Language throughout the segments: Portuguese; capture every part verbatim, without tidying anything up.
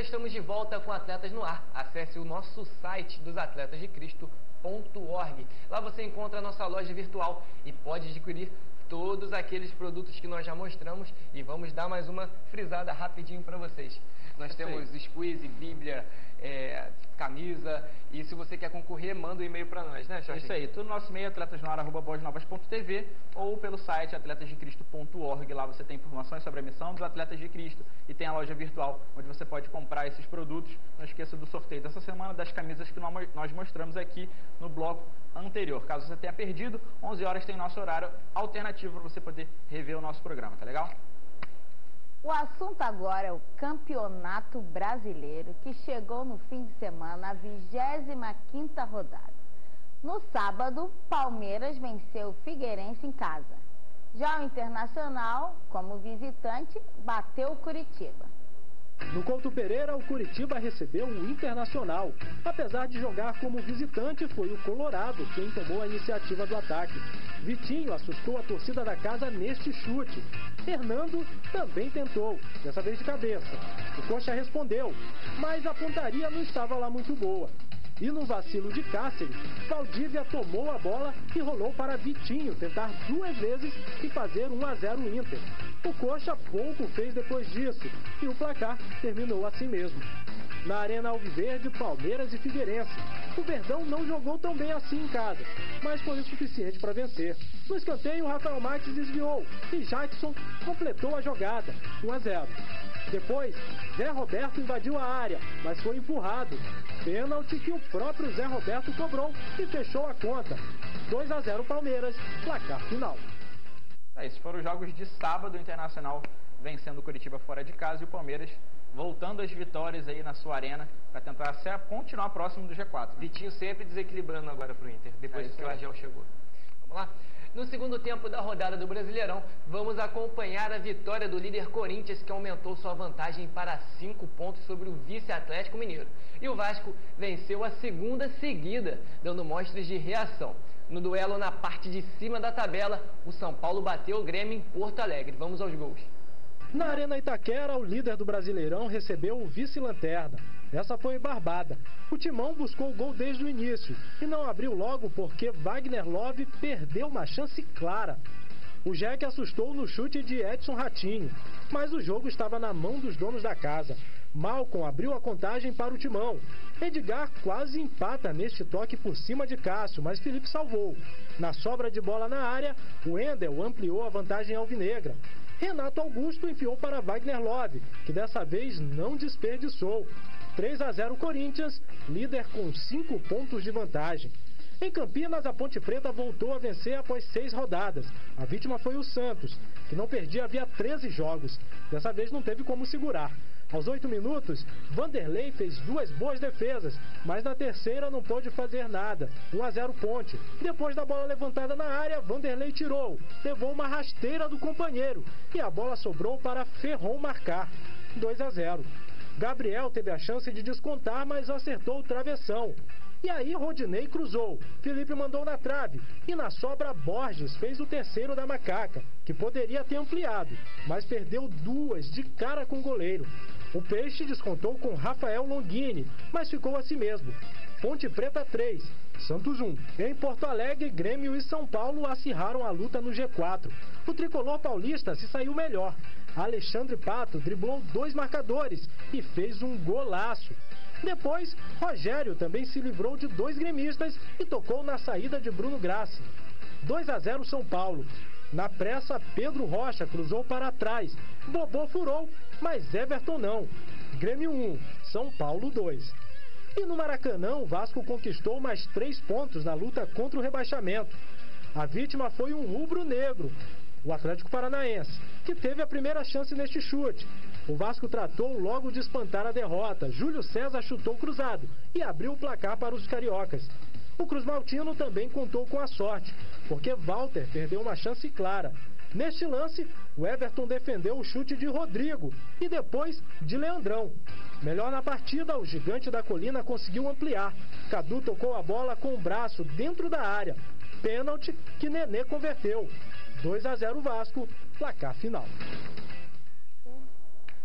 estamos de volta com Atletas no Ar. Acesse o nosso site dos atletas de cristo ponto org. Lá você encontra a nossa loja virtual e pode adquirir todos aqueles produtos que nós já mostramos. E vamos dar mais uma frisada rapidinho para vocês. Nós temos squeeze, bíblia, é, camisa, e se você quer concorrer, manda um e-mail para nós, né, Jorge? Isso aí, tudo no nosso e-mail, atletasnoar arroba boas novas ponto tv, ou pelo site atletas de cristo ponto org. Lá você tem informações sobre a missão dos Atletas de Cristo e tem a loja virtual, onde você pode comprar esses produtos. Não esqueça do sorteio dessa semana das camisas que nós mostramos aqui no bloco anterior. Caso você tenha perdido, onze horas tem nosso horário alternativo para você poder rever o nosso programa, tá legal? O assunto agora é o Campeonato Brasileiro, que chegou no fim de semana à vigésima quinta rodada. No sábado, Palmeiras venceu o Figueirense em casa. Já o Internacional, como visitante, bateu o Curitiba. No Couto Pereira, o Curitiba recebeu o Internacional. Apesar de jogar como visitante, foi o Colorado quem tomou a iniciativa do ataque. Vitinho assustou a torcida da casa neste chute. Fernando também tentou, dessa vez de cabeça. O Coxa respondeu, mas a pontaria não estava lá muito boa. E no vacilo de Cáceres, Valdívia tomou a bola e rolou para Vitinho tentar duas vezes e fazer um a zero Inter. O Coxa pouco fez depois disso e o placar terminou assim mesmo. Na Arena Alviverde, Palmeiras e Figueirense. O Verdão não jogou tão bem assim em casa, mas foi o suficiente para vencer. No escanteio, Rafael Marques desviou e Jackson completou a jogada, um a zero. Depois, Zé Roberto invadiu a área, mas foi empurrado. Pênalti que o próprio Zé Roberto cobrou e fechou a conta. dois a zero Palmeiras, placar final. Esses foram os jogos de sábado, o Internacional vencendo o Curitiba fora de casa e o Palmeiras voltando às vitórias aí na sua arena para tentar continuar próximo do G quatro. Vitinho sempre desequilibrando agora para o Inter, depois é que o Argel chegou. Vamos lá? No segundo tempo da rodada do Brasileirão, vamos acompanhar a vitória do líder Corinthians, que aumentou sua vantagem para cinco pontos sobre o vice-Atlético Mineiro. E o Vasco venceu a segunda seguida, dando mostras de reação. No duelo na parte de cima da tabela, o São Paulo bateu o Grêmio em Porto Alegre. Vamos aos gols. Na Arena Itaquera, o líder do Brasileirão recebeu o vice-lanterna. Essa foi barbada. O Timão buscou o gol desde o início e não abriu logo porque Wagner Love perdeu uma chance clara. O Jack assustou no chute de Edson Ratinho, mas o jogo estava na mão dos donos da casa. Malcom abriu a contagem para o Timão. Edgar quase empata neste toque por cima de Cássio, mas Felipe salvou. Na sobra de bola na área, o Wendel ampliou a vantagem alvinegra. Renato Augusto enfiou para Wagner Love, que dessa vez não desperdiçou. três a zero Corinthians, líder com cinco pontos de vantagem. Em Campinas, a Ponte Preta voltou a vencer após seis rodadas. A vítima foi o Santos, que não perdia havia treze jogos. Dessa vez não teve como segurar. Aos oito minutos, Vanderlei fez duas boas defesas, mas na terceira não pôde fazer nada. um a zero Ponte. Depois da bola levantada na área, Vanderlei tirou, levou uma rasteira do companheiro e a bola sobrou para Ferron marcar. dois a zero. Gabriel teve a chance de descontar, mas acertou o travessão. E aí Rodinei cruzou, Felipe mandou na trave e na sobra Borges fez o terceiro da macaca, que poderia ter ampliado, mas perdeu duas de cara com o goleiro. O Peixe descontou com Rafael Longini, mas ficou assim mesmo. Ponte Preta três, Santos um. Em Porto Alegre, Grêmio e São Paulo acirraram a luta no G quatro. O tricolor paulista se saiu melhor. Alexandre Pato driblou dois marcadores e fez um golaço. Depois, Rogério também se livrou de dois gremistas e tocou na saída de Bruno Grassi. dois a zero São Paulo. Na pressa, Pedro Rocha cruzou para trás. Bobô furou, mas Everton não. Grêmio um, São Paulo dois. E no Maracanã, o Vasco conquistou mais três pontos na luta contra o rebaixamento. A vítima foi um rubro-negro, o Atlético Paranaense, que teve a primeira chance neste chute. O Vasco tratou logo de espantar a derrota. Júlio César chutou cruzado e abriu o placar para os cariocas. O Cruz Maltino também contou com a sorte, porque Walter perdeu uma chance clara. Neste lance, o Everton defendeu o chute de Rodrigo e depois de Leandrão. Melhor na partida, o Gigante da Colina conseguiu ampliar. Cadu tocou a bola com o braço dentro da área. Pênalti que Nenê converteu. dois a zero Vasco, placar final.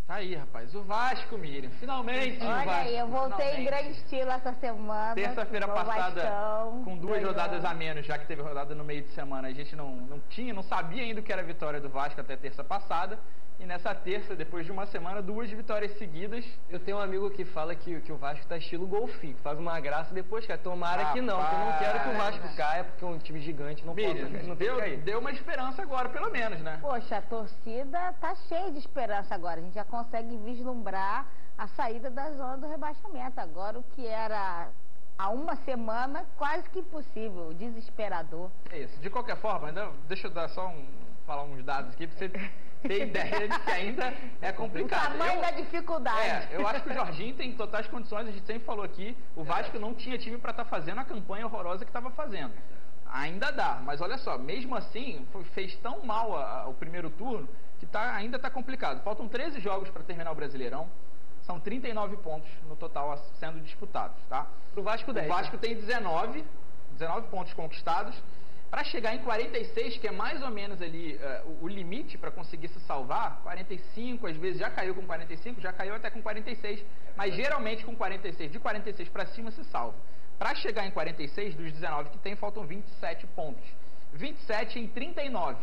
Tá aí, rapaz. O Vasco, Miriam. Finalmente, Olha o Vasco. aí, eu voltei finalmente. em grande estilo essa semana. Terça-feira passada, Vascão, com duas ganhou. rodadas a menos, já que teve rodada no meio de semana. A gente não, não tinha, não sabia ainda o que era a vitória do Vasco até terça passada. E nessa terça, depois de uma semana, duas vitórias seguidas. Eu tenho um amigo que fala que, que o Vasco tá estilo golfinho, que faz uma graça e depois quer. Tomara Rapaz. que não, que eu não quero que o Vasco caia, porque é um time gigante, não Miriam, pode, não tem que deu, cair. deu uma esperança agora, pelo menos, né? Poxa, a torcida tá cheia de esperança agora. A gente já consegue vislumbrar a saída da zona do rebaixamento. Agora o que era há uma semana, quase que impossível, desesperador. É isso. De qualquer forma, ainda, deixa eu dar só um, falar uns dados aqui, pra você ter ideia de que ainda é O complicado. tamanho Eu- da dificuldade. É, eu acho que o Jorginho tem totais condições, a gente sempre falou aqui, o Vasco não tinha time para estar fazendo a campanha horrorosa que estava fazendo. Ainda dá, mas olha só, mesmo assim, foi- fez tão mal a- a- o primeiro turno que tá, ainda está complicado. Faltam treze jogos para terminar o Brasileirão, são trinta e nove pontos no total a- sendo disputados, tá? Pro Vasco dez. O Vasco tem dezenove, dezenove pontos conquistados. Para chegar em quarenta e seis, que é mais ou menos ali eh, o, o limite para conseguir se salvar, quarenta e cinco, às vezes já caiu com quarenta e cinco, já caiu até com quarenta e seis, mas geralmente com quarenta e seis, de quarenta e seis para cima se salva. Para chegar em quarenta e seis, dos dezenove que tem, faltam vinte e sete pontos. vinte e sete em trinta e nove.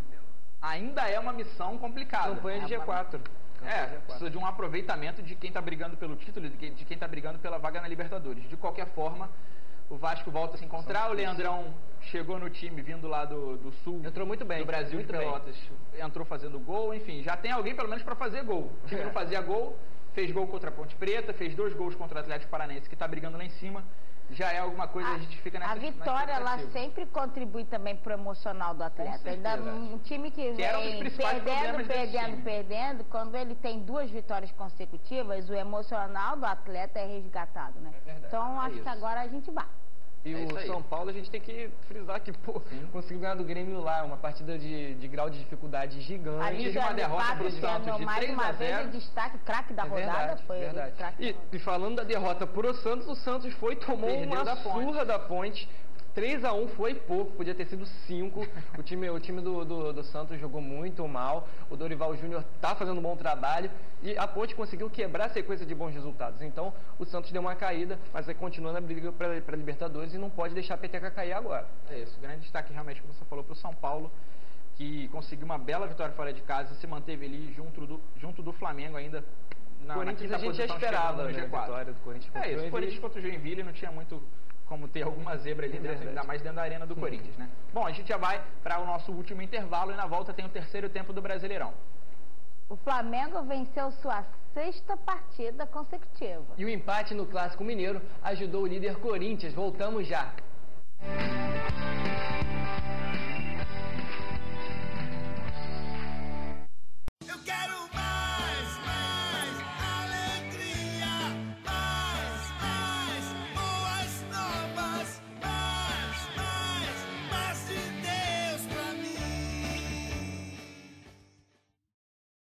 Ainda é uma missão complicada. Campanha de G quatro. É, precisa de um aproveitamento de quem está brigando pelo título, de quem de quem está brigando pela vaga na Libertadores. De qualquer forma, o Vasco volta a se encontrar. O Leandrão chegou no time vindo lá do, do sul. Entrou muito bem, Do Brasil, muito de bem. Pelotas. Entrou fazendo gol, enfim. Já tem alguém pelo menos para fazer gol. O time É. não fazia gol, fez gol contra a Ponte Preta, fez dois gols contra o Atlético Paranaense, que está brigando lá em cima. Já é alguma coisa, a, gente fica nessa A vitória, nessa ela expectativa. sempre contribui também pro emocional do atleta. certeza. Ainda um time que Que era um dos vem principais perdendo, problemas desse perdendo, time. perdendo, quando ele tem duas vitórias consecutivas, o emocional do atleta é resgatado, né? É verdade, Então, é acho isso. que agora a gente vai. E É isso o aí. São Paulo, a gente tem que frisar que, pô, conseguiu ganhar do Grêmio lá, uma partida de, de grau de dificuldade gigante. Ali, de uma derrota pro Santos de mais três a uma vez zero. o destaque, o craque da É rodada verdade, foi ele, verdade. o craque da E, rodada. e falando da derrota pro Santos, o Santos foi, tomou Perdeu uma da Ponte. surra da Ponte. três a um foi pouco, podia ter sido cinco. O time, o time do, do, do Santos jogou muito mal. O Dorival Júnior tá fazendo um bom trabalho. E a Ponte conseguiu quebrar a sequência de bons resultados. Então, o Santos deu uma caída, mas aí continua na briga para Libertadores e não pode deixar a peteca cair agora. É isso, grande destaque realmente, como você falou, para o São Paulo, que conseguiu uma bela vitória fora de casa e se manteve ali junto do, junto do Flamengo ainda na, na Corinthians quinta a gente já posição, esperava, chegando no né, G a quatro. vitória do Corinthians contra É o isso, o Joinville. Corinthians contra o Joinville não tinha muito como ter alguma zebra ali, É dentro, verdade. ainda mais dentro da arena do Corinthians, né? Bom, a gente já vai para o nosso último intervalo e na volta tem o terceiro tempo do Brasileirão. O Flamengo venceu sua sexta partida consecutiva. E o empate no Clássico Mineiro ajudou o líder Corinthians. Voltamos já.